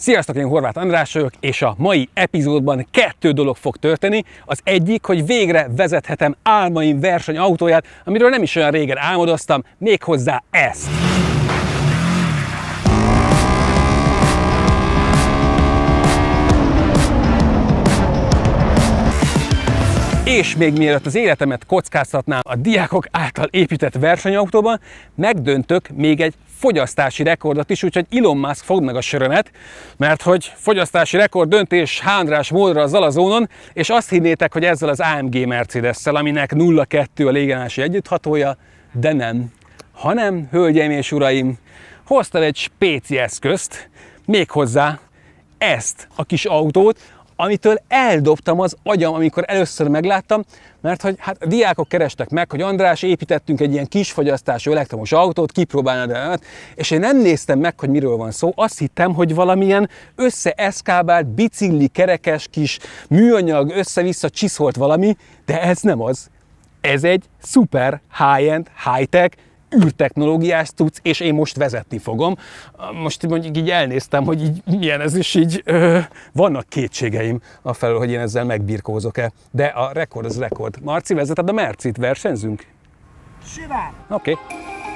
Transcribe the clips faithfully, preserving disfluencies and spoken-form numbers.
Sziasztok, én Horváth András vagyok, és a mai epizódban kettő dolog fog történni. Az egyik, hogy végre vezethetem álmaim versenyautóját, amiről nem is olyan régen álmodoztam, méghozzá ezt. És még mielőtt az életemet kockáztatnám a diákok által épített versenyautóban, megdöntök még egy fogyasztási rekordot is, úgyhogy Elon Musk fogd meg a sörömet, mert hogy fogyasztási rekord döntés hándrás módra a Zalazónon, és azt hinnétek, hogy ezzel az á em gé Mercedes-szel, aminek nulla kettő a légállási együtthatója, de nem, hanem, hölgyeim és uraim, hoztam egy spéci eszközt, méghozzá ezt a kis autót, amitől eldobtam az agyam, amikor először megláttam, mert hogy hát a diákok kerestek meg, hogy András, építettünk egy ilyen kisfogyasztású elektromos autót, kipróbálnád el, és én nem néztem meg, hogy miről van szó, azt hittem, hogy valamilyen összeeszkábált, bicikli, kerekes, kis műanyag, össze-vissza csiszolt valami, de ez nem az. Ez egy szuper high-end, high-tech, űrtechnológiás cucc, és én most vezetni fogom. Most mondjuk így elnéztem, hogy így milyen ez, is így ö, vannak kétségeim afelől, hogy én ezzel megbirkózok-e. De a rekord az rekord. Marci, vezeted a Mercit, versenyzünk? Simán! Oké. Okay.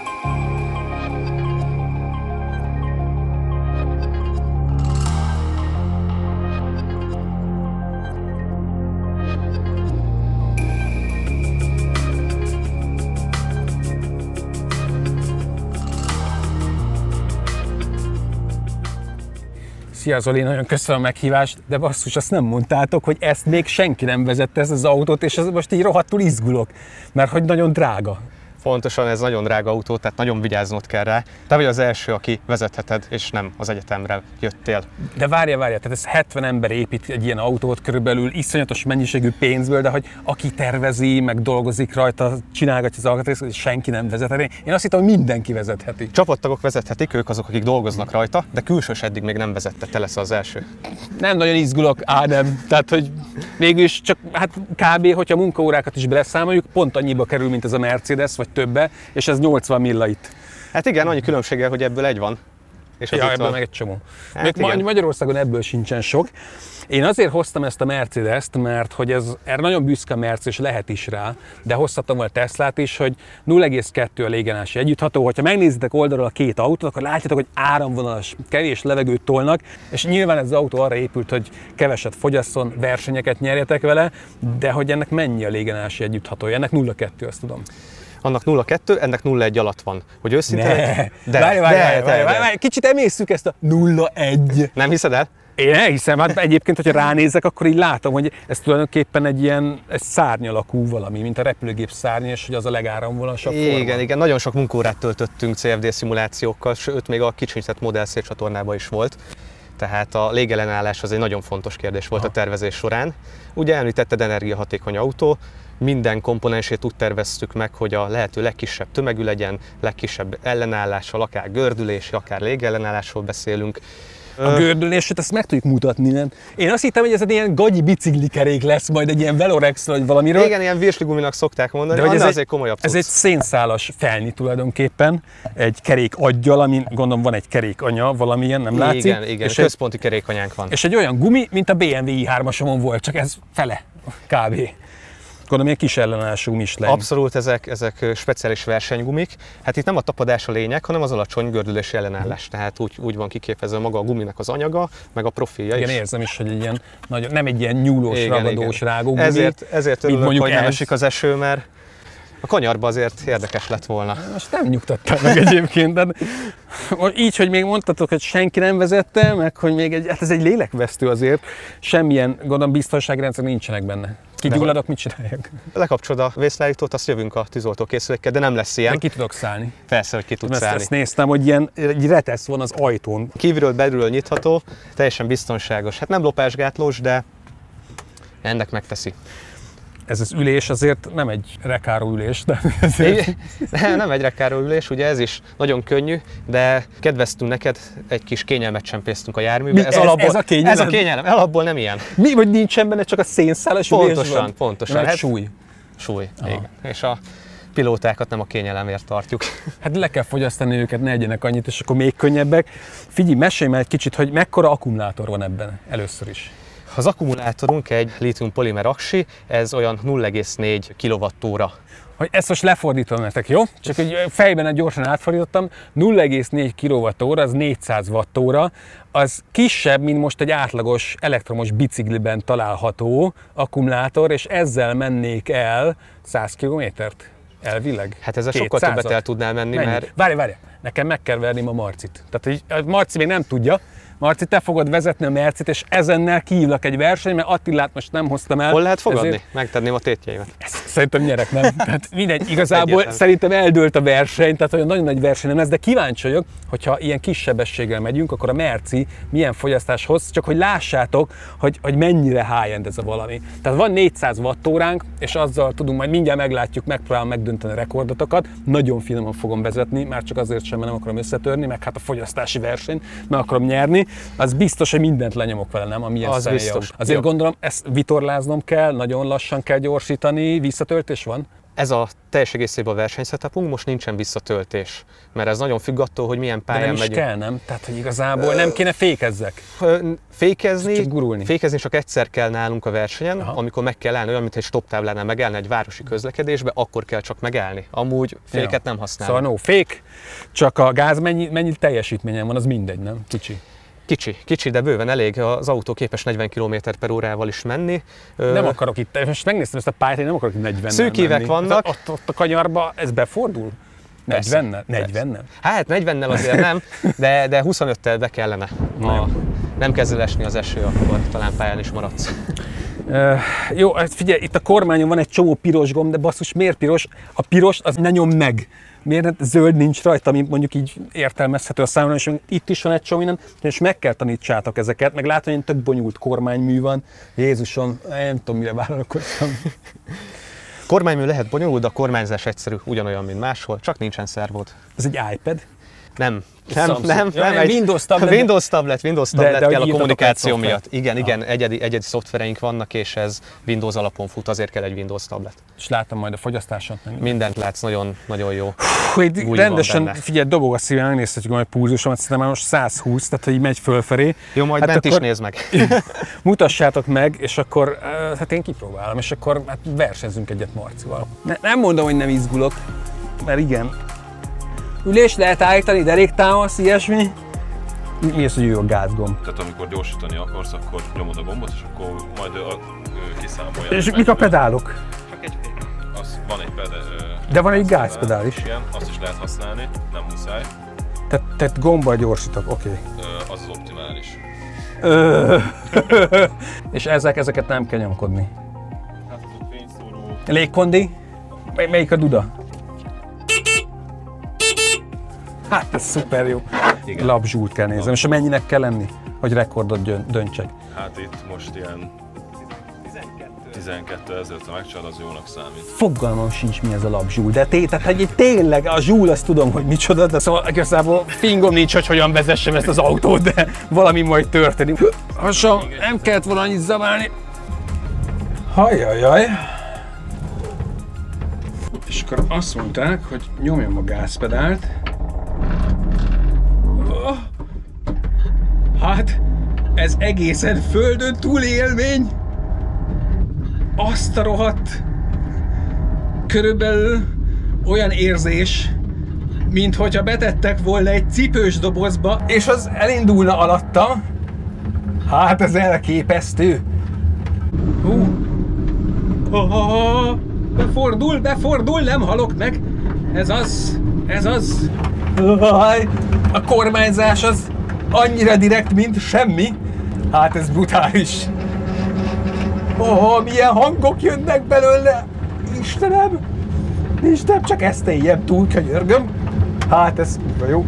Szia Zoli, nagyon köszönöm a meghívást, de basszus, azt nem mondtátok, hogy ezt még senki nem vezette, ezt az autót, és ez most így rohadtul izgulok, mert hogy nagyon drága. Pontosan, ez nagyon drága autó, tehát nagyon vigyáznod kell rá. Te vagy az első, aki vezetheted, és nem az egyetemre jöttél. De várja, várja, tehát ez hetven ember épít egy ilyen autót körülbelül iszonyatos mennyiségű pénzből, de hogy aki tervezi, meg dolgozik rajta, csinálgatja az alkatrészt, senki nem vezetheti. Én azt hittem, hogy mindenki vezetheti. Csapattagok vezethetik, ők azok, akik dolgoznak rajta, de külsős eddig még nem vezette, te lesz az első. Nem nagyon izgulok, Ádám, tehát hogy végülis csak hát kb. Hogyha munkaórákat is beleszámoljuk, pont annyiba kerül, mint ez a Mercedes, vagy többe, és ez nyolcvan milla itt. Hát igen, annyi különbséggel, hogy ebből egy van. És ja, ebből van meg egy csomó. Hát Még Magyarországon ebből sincsen sok. Én azért hoztam ezt a Mercedes-t, mert hogy ez erre nagyon büszke a Mercedes, és lehet is rá, de hozhattam volna Teslát is, hogy nulla egész kettő a légállási együttható. Hogyha megnézitek oldalról a két autót, akkor látjátok, hogy áramvonalas, kevés levegőt tolnak, és nyilván ez az autó arra épült, hogy keveset fogyasszon, versenyeket nyerjetek vele, de hogy ennek mennyi a légállási együtthatója? Ennek nulla kettő, azt tudom. Annak nulla kettő, ennek nulla egy alatt van. Hogy őszintén? Ne. De, várj, várj, várj, várj, várj, várj, kicsit emészszük ezt a nulla egy. Nem hiszed el? Én elhiszem, hát egyébként, hogyha ránézek, akkor így látom, hogy ez tulajdonképpen egy ilyen egy szárny alakú valami, mint a repülőgép szárny, és hogy az a legáramvonalasabb forma. Igen, igen, nagyon sok munkórát töltöttünk cé ef dé szimulációkkal, sőt még a kicsinyített Model C csatornában is volt. Tehát a légellenállás az egy nagyon fontos kérdés volt ha. a tervezés során. Ugye említetted, energiahatékony autó, minden komponensét úgy terveztük meg, hogy a lehető legkisebb tömegű legyen, legkisebb ellenállással, akár gördülés, akár légellenállásról beszélünk. A gördülését ezt meg tudjuk mutatni, nem? Én azt hittem, hogy ez egy ilyen gagyi biciklikerék lesz, majd egy ilyen Velorex vagy valamiről. Igen, ilyen virsligumnak szokták mondani, de hogy ez azért egy, komolyabb Ez tudsz. egy szénszálas felni tulajdonképpen, egy kerék aggyal, amin gondolom van egy kerék anya, valamilyen, nem látszik. Igen, igen, és központi kerékanyánk van. És egy olyan gumi, mint a bé em vé i hármasomon volt, csak ez fele, kb. Gondolom, ilyen kis ellenállású Michelin. Abszolút, ezek, ezek speciális versenygumik. Hát itt nem a tapadás a lényeg, hanem az alacsony gördülési ellenállás. Tehát úgy, úgy van kiképezve maga a guminak az anyaga, meg a profilja igen, is. érzem is, hogy egy ilyen, nagyon, nem egy ilyen nyúlós, igen, ragadós igen. rágó gumi. Ezért, ezért örülök, hogy ez. nem esik az eső, mert a kanyarba azért érdekes lett volna. Most nem nyugtattál meg egyébként, de így, hogy még mondtatok, hogy senki nem vezette, meg hogy még egy, hát ez egy lélekvesztő azért, semmilyen gondolom biztonságrendszer nincsenek benne. Kigyulladok, mit csináljak? Lekapcsolod a vészleállítót, azt jövünk a tűzoltókészülékkel, de nem lesz ilyen. De ki tudok szállni. Persze, hogy ki tudsz ezt, szállni. Ezt néztem, hogy ilyen egy retesz van az ajtón. Kívülről, belülről nyitható, teljesen biztonságos. Hát nem lopásgátlós, de ennek megteszi. Ez az ülés azért nem egy rekáró ülés, de ezért... Nem egy rekáró ülés, ugye ez is nagyon könnyű, de kedveztünk neked, egy kis kényelmet csempésztünk a járműbe. Ez, ez, alapból, ez a kényelem? Ez a kényelem, alapból nem ilyen. Mi, vagy nincsen benne csak a szénszálas ülés? Pontosan, van? pontosan. Hát, súly. Súly, igen. És a pilótákat nem a kényelemért tartjuk. Hát le kell fogyasztani őket, ne egyenek annyit, és akkor még könnyebbek. Figyelj, mesélj már egy kicsit, hogy mekkora akkumulátor van ebben először is. Az akkumulátorunk egy lítium-polimer aksi, ez olyan nulla egész négy kilovattóra. Hogy ezt most lefordítom nektek, jó? Csak hogy fejben gyorsan átfordítottam, nulla egész négy kilovattóra, az négyszáz wattóra, az kisebb, mint most egy átlagos elektromos bicikliben található akkumulátor, és ezzel mennék el száz kilométert elvileg. Hát ezzel sokkal többet el tudnál menni, Mennyi? mert... Várj, várj, nekem meg kell verni a Marcit. Tehát a Marci még nem tudja. Marci, te fogod vezetni a Mercit, és ezennel kihívlak egy verseny, mert Attilát most nem hoztam el. Hol lehet fogadni? Ezért... Megtenném a tétjeimet. Ezt szerintem nyerek, nem? Tehát mindegy, igazából Egyetlen. Szerintem eldőlt a verseny, tehát olyan nagyon nagy verseny nem lesz, de kíváncsi vagyok, hogyha ilyen kis sebességgel megyünk, akkor a Merci milyen fogyasztás hoz, csak hogy lássátok, hogy, hogy mennyire high-end ez a valami. Tehát van négyszáz wattóránk, és azzal tudunk, majd mindjárt meglátjuk, megpróbálom megdönteni a rekordotokat. Nagyon finoman fogom vezetni, már csak azért sem, mert nem akarom összetörni, meg hát a fogyasztási versenyt meg akarom nyerni. Az biztos, hogy mindent lenyomok vele, nem? Ami az biztos. Azért Jó. Gondolom, ezt vitorláznom kell, nagyon lassan kell gyorsítani, visszatöltés van? Ez a teljes egészében a versenysetupunk, most nincsen visszatöltés, mert ez nagyon függ attól, hogy milyen pályán De nem is megyünk. kell, nem? Tehát, hogy igazából nem kéne fékezzek. Fékezni, csak gurulni. fékezni csak egyszer kell nálunk a versenyen, Aha. amikor meg kell állni, olyan, mint egy stop táblánál megállni egy városi közlekedésbe, akkor kell csak megállni. Amúgy féket nem használunk. Szóval no fék, csak a gáz mennyi, mennyi teljesítményen van, az mindegy, nem? Kicsi. Kicsi, kicsi, de bőven elég. Az autó képes negyven kilométer per órával is menni. Nem akarok itt, most megnéztem ezt a pályát, én nem akarok itt negyvennel Szűk évek vannak. Ott, ott a kanyarba ez befordul? negyvennel? negyvennel? Hát negyvennel azért nem, de, de huszonöttel be kellene. Ha nem kezd el esni az eső, akkor talán pályán is maradsz. Uh, jó, figyelj, itt a kormányon van egy csomó piros gomb, de basszus, miért piros? A piros az ne nyom meg. Miért zöld nincs rajta, ami mondjuk így értelmezhető a számomra, és itt is van egy csomó minden, és meg kell tanítsátok ezeket, meg látom, hogy tök bonyolult kormánymű van. Jézusom, nem tudom, mire vállalkoztam. Kormánymű lehet bonyolult, de a kormányzás egyszerű, ugyanolyan, mint máshol, csak nincsen szervód. Ez egy iPad? Nem. Nem, Samsung. nem, Ja, nem, egy Windows tablet. Windows tablet, Windows tablet de, de kell a kommunikáció miatt. Igen, ah. igen, egyedi, egyedi szoftvereink vannak, és ez Windows alapon fut, azért kell egy Windows tablet. És látom majd a fogyasztáson. Mindent látsz, nagyon, nagyon jó. Hú, így rendesen, figyelj, dobog a szívem, megnézhetjük majd a pulzusomat, szerintem már most száz húsz, tehát hogy így megy fölfelé. Jó, majd hát bent is nézd meg. Mutassátok meg, és akkor, hát én kipróbálom, és akkor hát versenyzünk egyet Marcival. Ne, nem mondom, hogy nem izgulok, mert igen. Ülés lehet állítani, deréktámasz, ilyesmi. Mi az, hogy ő a gázgomb? Tehát amikor gyorsítani akarsz, akkor nyomod a gombot, és akkor majd ő, ő kiszámolja. És mik a pedálok? Csak egy fék. Az van egy pedál. De van egy gázpedál is. Igen, azt is lehet használni, nem muszáj. Tehát, tehát gombbal gyorsítok, oké. Okay. Az az optimális. És ezek, ezeket nem kell nyomkodni. Hát az a fényszóró. Légkondi? Mely, melyik a duda? Hát ez szuper jó. Lapzsút kell nézem. És mennyinek kell lenni, hogy rekordot döntsek? Hát itt most ilyen tizenkettő ezeret, ha megcsinálod, az jónak számít. Fogalmam sincs, mi ez a lapzsúl, de té, tehát egy tényleg a zsúl, azt tudom, hogy micsoda, de szóval igazából fingom nincs, hogy hogyan vezessem ezt az autót, de valami majd történik. Hasonló, nem kellett volna annyit zabálni. Hajjajjaj. És akkor azt mondták, hogy nyomjam a gázpedált. Oh. Hát, ez egészen földön túli élmény. Azt a rohadt, körülbelül olyan érzés, mint hogyha betettek volna egy cipős dobozba, és az elindulna alatta. Hát ez elképesztő. Hú. Oh, befordul, befordul, nem halok meg. Ez az, ez az. A kormányzás az annyira direkt, mint semmi. Hát ez brutális. Oh, milyen hangok jönnek belőle! Istenem! Istenem, csak ezt éljem túl, könyörgöm. Hát ez jó.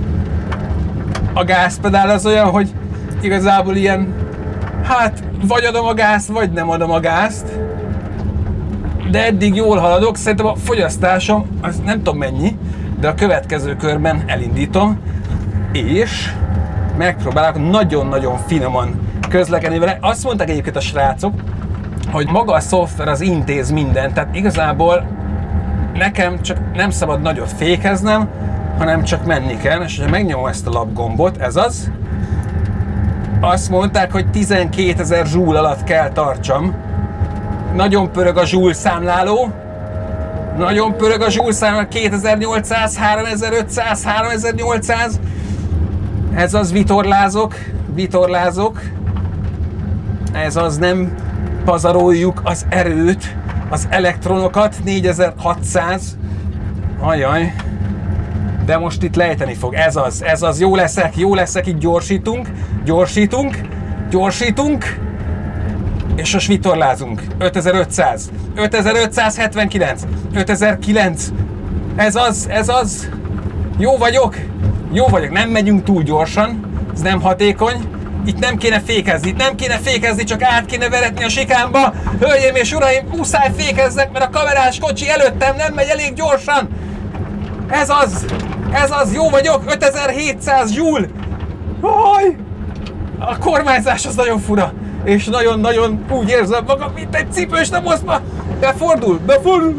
A gázpedál az olyan, hogy igazából ilyen, hát vagy adom a gázt, vagy nem adom a gázt. De eddig jól haladok, szerintem a fogyasztásom, az nem tudom mennyi, de a következő körben elindítom, és megpróbálok nagyon-nagyon finoman közlekedni vele. Azt mondták egyébként a srácok, hogy maga a szoftver az intéz mindent, tehát igazából nekem csak nem szabad nagyot fékeznem, hanem csak menni kell, és ha megnyomom ezt a lapgombot, ez az, azt mondták, hogy tizenkétezer zsúl alatt kell tartsam. Nagyon pörög a zsúl számláló, nagyon pörög a zsúl számláló, kétezer-nyolcszáz, háromezer-ötszáz, háromezer-nyolcszáz, ez az, vitorlázok, vitorlázok, ez az, nem pazaroljuk az erőt, az elektronokat, négyezer-hatszáz, ajaj, de most itt lejteni fog, ez az, ez az, jó leszek, jó leszek, itt gyorsítunk, gyorsítunk, gyorsítunk, és most vitorlázunk, ötezer-ötszáz, ötezer-ötszázhetvenkilenc, ötezer-kilenc, ez az, ez az, jó vagyok, jó vagyok, nem megyünk túl gyorsan, ez nem hatékony, itt nem kéne fékezni, itt nem kéne fékezni, csak át kéne veretni a sikánba. Hölgyeim és uraim, muszáj fékezzek, mert a kamerás kocsi előttem nem megy elég gyorsan. Ez az, ez az, jó vagyok, ötezer-hétszáz zsúl. Haj! A kormányzás az nagyon fura, és nagyon-nagyon úgy érzem magam, mint egy cipős namoszba. Befordul, befordul.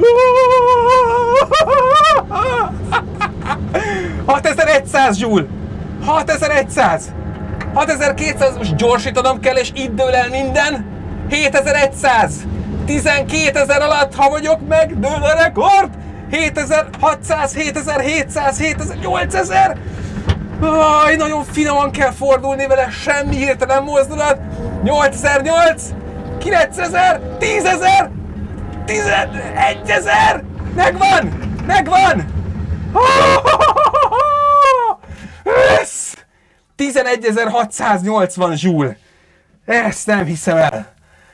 hatezer-száz zsúl, hatezer-száz. hatezer-kétszáz, most gyorsítanom kell, és itt dől el minden. hétezer-száz, tizenkétezer alatt, ha vagyok, megdől a rekord. hétezer-hatszáz, hétezer-hétszáz, hétezer-nyolcezer. Aj, nagyon finoman kell fordulni vele, semmi hirtelen mozdulat. nyolcezer-nyolc, kilencezer, tízezer, tizenegyezer. Megvan, megvan. Ez tizenegyezer-hatszáznyolcvan zsúl. Ezt nem hiszem el.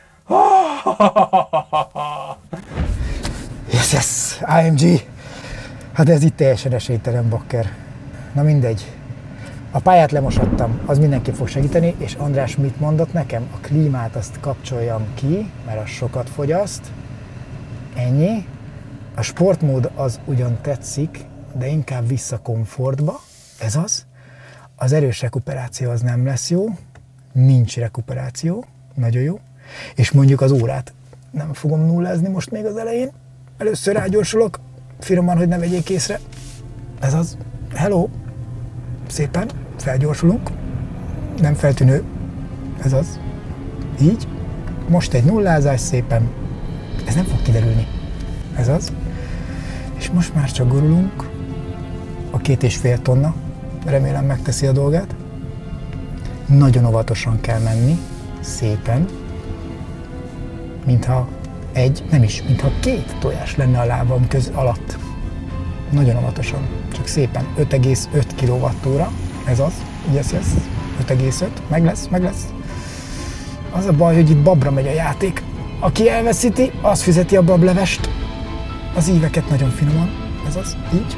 Yes, yes, I M G. Hát ez itt teljesen esélytelen, bakker. Na mindegy. A pályát lemosattam, az mindenki fog segíteni, és András mit mondott nekem? A klímát azt kapcsoljam ki, mert az sokat fogyaszt. Ennyi. A sportmód az ugyan tetszik, de inkább vissza komfortba. Ez az. Az erős rekuperáció az nem lesz jó. Nincs rekuperáció. Nagyon jó. És mondjuk az órát nem fogom nullázni most még az elején. Először rágyorsulok, finoman, hogy ne vegyék észre. Ez az. Hello. Szépen felgyorsulunk. Nem feltűnő. Ez az. Így. Most egy nullázás szépen. Ez nem fog kiderülni. Ez az. És most már csak gurulunk. A két és fél tonna. Remélem megteszi a dolgát. Nagyon óvatosan kell menni. Szépen. Mintha egy, nem is, mintha két tojás lenne a lábam köz alatt. Nagyon óvatosan. Csak szépen. öt egész öt kilovattóra. Ez az. Yes, yes. öt egész öt. Meg lesz, meg lesz. Az a baj, hogy itt babra megy a játék. Aki elveszíti, az fizeti a bablevest. Az íveket nagyon finoman. Ez az. Így.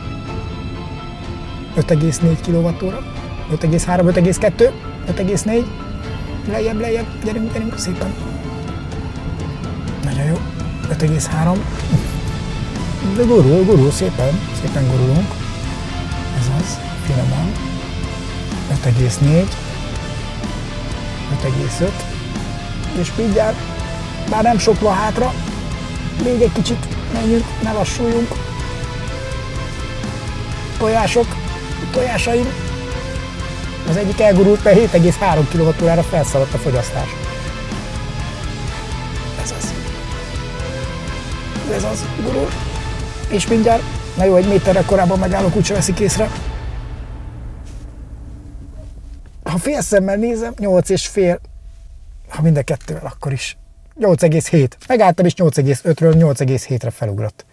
öt egész négy kilovattóra. öt egész három, öt egész kettő. öt egész négy. Lejjebb, lejjebb. Gyerünk, gyerünk. Szépen. Nagyon jó. öt egész három. De gurul, gurul, szépen. Szépen gurulunk. Ez az. Finoman. öt egész négy. öt egész öt. És mindjárt, bár nem sok van hátra, még egy kicsit menjünk, ne lassuljunk. Tojások, tojásaim. Az egyik elgurult, mert hét egész három kilovattórára felszaladt a fogyasztás. Ez az. Ez az, gurul. És mindjárt, na jó, egy méterre korábban megállok, úgyse veszik észre. Ha fél szemmel nézem, nyolc és fél, ha mind a kettővel, akkor is nyolc egész hét. Megálltam, és nyolc egész ötről nyolc egész hétre felugrott.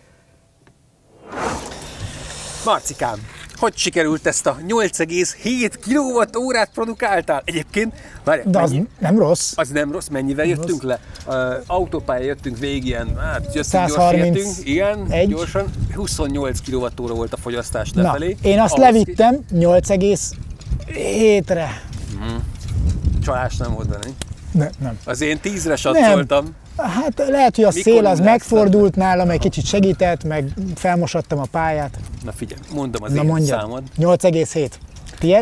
Marcikám, hogy sikerült ezt a nyolc egész hét kilowattórát produkáltál? Egyébként, várj, de az mennyi? nem rossz. Az nem rossz, mennyivel Nem jöttünk rossz. le? Uh, autópálya jöttünk végig ilyen, hát jöttünk, száz gyorsan harminc jöttünk, igen, egy. gyorsan, huszonnyolc kilowattóra volt a fogyasztás Na, lefelé. én azt Ahhoz levittem nyolc egész hétre. ki- Csalás nem volt benne. Ne, nem. Az én tízre satszoltam. Hát lehet, hogy a Mikor szél az nulláztad? megfordult nálam, egy kicsit segített, meg felmosattam a pályát. Na figyelj, mondom az Na én mondjad, számod. nyolc egész hét. Tied?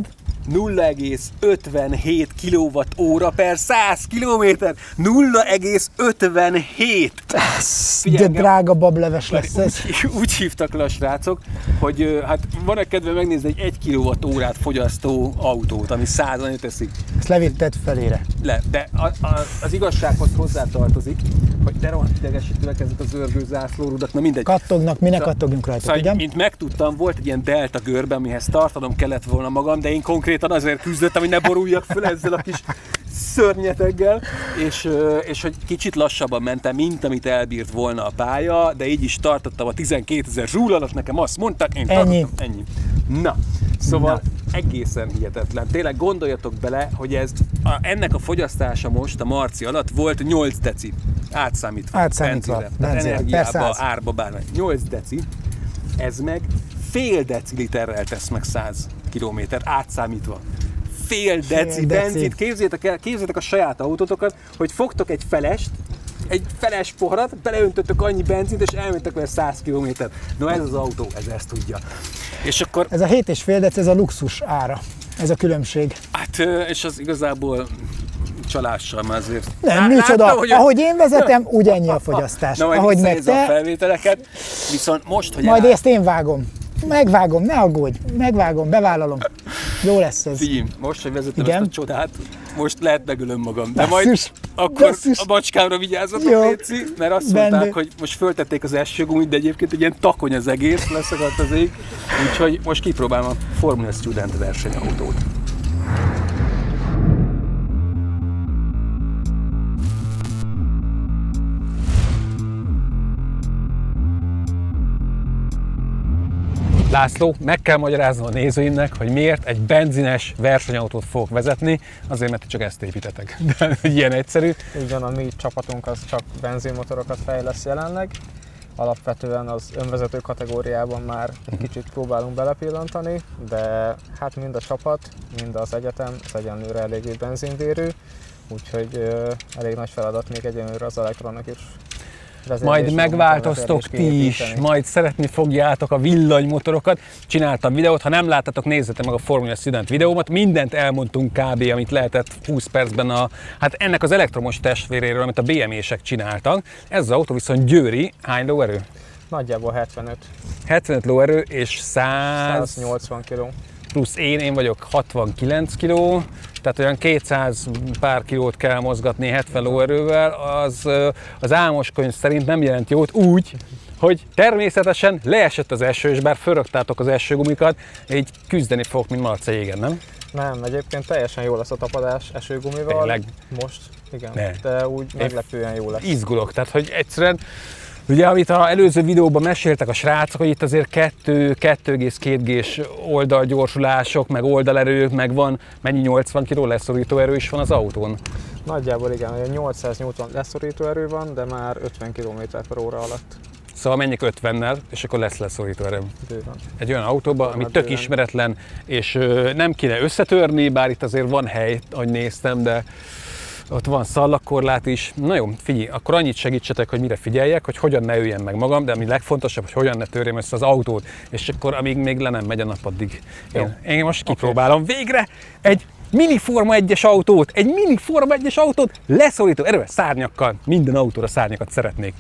nulla egész ötvenhét kilowatt-óra per száz kilométer. nulla egész ötvenhét! De drága bableves lesz ez. Úgy, úgy hívtak le a srácok, hogy hát van-e kedve megnézni egy egy kilowatt-órát fogyasztó autót, ami százan teszik. Ezt levitted felére. Le, de a, a, az igazsághoz hozzátartozik, hogy de rohadt idegesítőek ezek az örgő zászlórudak, na mindegy. Kattognak, mi ne kattogjunk rajta, szóval, igen? mint megtudtam, volt egy ilyen delta görbe, amihez tartanom kellett volna magam, de én konkrétan azért küzdöttem, hogy ne boruljak föl ezzel a kis szörnyeteggel, és, és hogy kicsit lassabban mentem, mint amit elbírt volna a pálya, de így is tartottam a tizenkétezer zsúlalat, nekem azt mondták, én ennyi. tartottam, ennyi. Na, szóval Na. egészen hihetetlen. Tényleg gondoljatok bele, hogy ez, a, ennek a fogyasztása most a Marci alatt volt nyolc deci. Átszámítva. Átszámítva. Benzínre. Benzínre. Energiába, árba, bármely. nyolc deci. Ez meg fél deciliterrel tesz meg száz kilométer átszámítva. Fél deci Fél benzint. deci. Képzeljétek el, képzeljétek a saját autótokat, hogy fogtok egy felest, egy feles poharat, beleöntöttök annyi benzint, és elmentek vele száz kilométer. No, ez az autó, ez ezt tudja. És akkor... Ez a hét és fél dec, ez a luxus ára. Ez a különbség. Hát, és az igazából csalással már azért... Nem, micsoda. Hogy ahogy én vezetem, úgy ennyi a fogyasztás. Na, ahogy meg visszanézem te, a felvételeket, viszont most, hogy majd áll... ezt én vágom. Megvágom, ne aggódj. Megvágom, bevállalom. Jó lesz ez. Figyelj, most, hogy vezetem Igen? ezt a csodát, most lehet megölöm magam. De Basszus, majd akkor basszus. a macskámra vigyázzatok, Jó. Léci, mert azt Bende. mondták, hogy most föltették az esőgumit, de egyébként egy ilyen takony az egész, leszakadt az ég. Úgyhogy most kipróbálom a Formula Student versenyautót. László, meg kell magyaráznom a nézőimnek, hogy miért egy benzines versenyautót fogok vezetni, azért, mert csak ezt építetek. De ilyen egyszerű. Így van, a mi csapatunk az csak benzinmotorokat fejlesz jelenleg. Alapvetően az önvezető kategóriában már egy kicsit próbálunk belepillantani, de hát mind a csapat, mind az egyetem az egyenlőre eléggé benzinvérű, úgyhogy ö, elég nagy feladat még egyenlőre az elektronikus Majd megváltoztok ti is, majd szeretni fogjátok a villanymotorokat. Csináltam videót, ha nem láttatok, nézzetek meg a Formula Student videómat. Mindent elmondtunk kb. Amit lehetett húsz percben a, hát ennek az elektromos testvéréről, amit a bé em ések csináltak. Ez az autó viszont győri, hány lóerő? Nagyjából hetvenöt. hetvenöt lóerő és száz... száznyolcvan kiló. Plusz én, én vagyok hatvankilenc kiló, tehát olyan kétszáz pár kilót kell mozgatni hetven lóerővel, az, az álmos könyv szerint nem jelent jót úgy, hogy természetesen leesett az eső, és bár fölrögtátok az esőgumikat, így küzdeni fogok, mint Marca jégen, nem? Nem, egyébként teljesen jó lesz a tapadás esőgumival. Tényleg? Most, igen, Ne. de úgy meglepően jó lesz. Izgulok, tehát hogy egyszerűen, ugye, amit az előző videóban meséltek a srácok, hogy itt azért kettő egész két gés oldalgyorsulások, meg oldalerők, meg van, mennyi nyolcvan kiló leszorító erő is van az autón? Nagyjából igen, nyolcszáznyolcvan leszorító erő van, de már ötven kilométer per óra alatt. Szóval menjek ötvennel, és akkor lesz leszorító erő. Bőven. Egy olyan autóba, ami Már tök bőven. ismeretlen, és ö, nem kéne összetörni, bár itt azért van hely, ahogy néztem, de ott van szallagkorlát is. Na jó, figyelj, akkor annyit segítsetek, hogy mire figyeljek, hogy hogyan ne öljem meg magam, de ami legfontosabb, hogy hogyan ne törjem össze az autót, és akkor amíg még le nem megy a nap, addig én, én most kipróbálom végre egy mini Forma egyes autót, egy mini Forma egyes autót leszorító erővel, szárnyakkal, minden autóra szárnyakat szeretnék.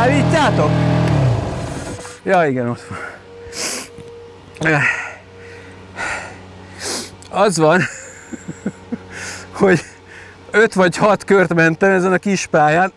Állítjátok? Ja, igen, ott van. Az van, hogy öt vagy hat kört mentem ezen a kis pályán,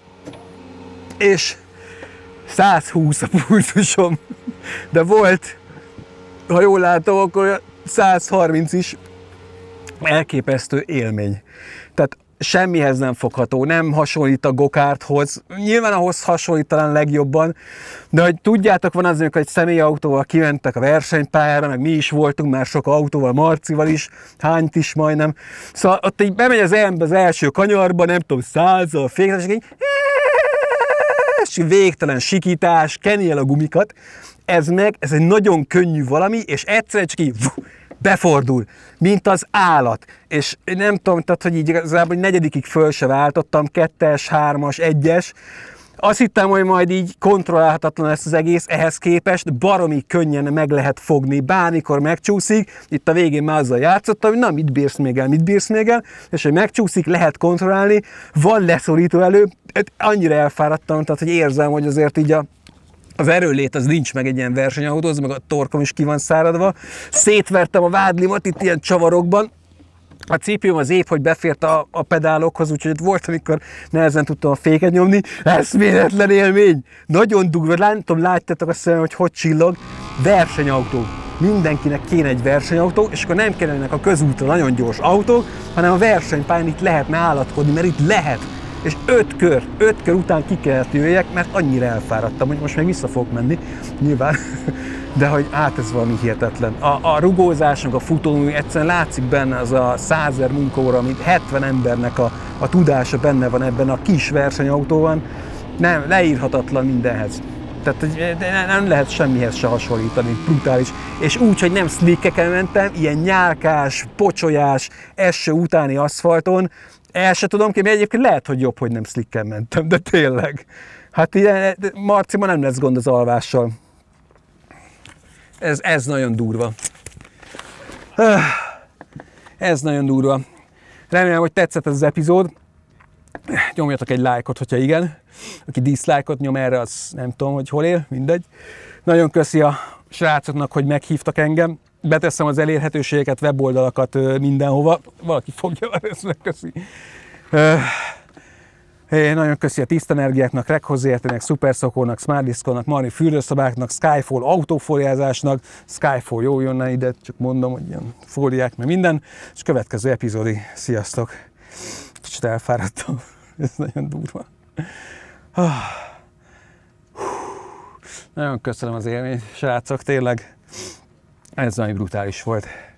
és száz húsz a pulzusom, de volt, ha jól látom, akkor száz harminc is. Elképesztő élmény. Tehát semmihez nem fogható, nem hasonlít a gokárthoz. Nyilván ahhoz hasonlít talán legjobban, de hogy tudjátok, van az, amikor egy személyautóval kimentek a versenypályára, meg mi is voltunk már sok autóval, Marcival is, hányt is majdnem. Szóval ott így bemegy az ember az első kanyarba, nem tudom, százzal, fékzel, és így és végtelen sikítás, keni el a gumikat. Ez meg, ez egy nagyon könnyű valami, és egyszerűen csak így befordul, mint az állat. És nem tudom, tehát, hogy így igazából negyedikig föl se váltottam, kettes, hármas, egyes. Azt hittem, hogy majd így kontrollálhatatlan lesz az egész, ehhez képest baromi könnyen meg lehet fogni, bármikor megcsúszik. Itt a végén már azzal játszottam, hogy na, mit bírsz még el, mit bírsz még el, és hogy megcsúszik, lehet kontrollálni, van leszorító elő. Annyira elfáradtam, tehát, hogy érzem, hogy azért így a az erőlét az nincs meg egy ilyen versenyautóhoz, meg a torkom is ki van száradva. Szétvertem a vádlimat itt ilyen csavarokban. A cipőm az épp, hogy befért a, a pedálokhoz, úgyhogy volt, amikor nehezen tudtam a féket nyomni. Eszméletlen élmény! Nagyon durva, nem tudom, látjátok a szemem, hogy hogy csillog. Versenyautó. Mindenkinek kéne egy versenyautó, és akkor nem kellene a közúton nagyon gyors autók, hanem a versenypályán itt lehetne állatkodni, mert itt lehet. És öt kör, öt kör után ki kellett jöjjek, mert annyira elfáradtam, hogy most meg vissza fogok menni, nyilván. De hogy hát ez valami hihetetlen. A, a rugózásnak, a futómű, egyszerűen látszik benne az a százezer munkaóra, amit hetven embernek a, a tudása benne van ebben a kis versenyautóban. Nem, leírhatatlan mindenhez. Tehát nem lehet semmihez se hasonlítani, brutális. És úgy, hogy nem slickeken mentem, ilyen nyálkás, pocsolyás, eső utáni aszfalton, el se tudom képzelni, egyébként lehet, hogy jobb, hogy nem slicken mentem, de tényleg. Hát ilyen, Marciban nem lesz gond az alvással. Ez, ez nagyon durva. Ez nagyon durva. Remélem, hogy tetszett ez az epizód. Nyomjatok egy lájkot, hogyha igen. Aki diszlájkot nyom erre, az nem tudom, hogy hol él, mindegy. Nagyon köszi a srácoknak, hogy meghívtak engem. Beteszem az elérhetőségeket, weboldalakat mindenhova. Valaki fogja, ezt megköszi. Én nagyon köszi a Tiszta Energiáknak, Reghozértének, Szuperszokónak, Smartdiskónak, Marni fürdőszobáknak, Skyfall autófóliázásnak. Skyfall jó jönne ide, csak mondom, hogy ilyen fóliák, meg minden. És következő epizódig. Sziasztok! Kicsit elfáradtam. Ez nagyon durva. Nagyon köszönöm az élményt, srácok, tényleg. Ez nagyon brutális volt.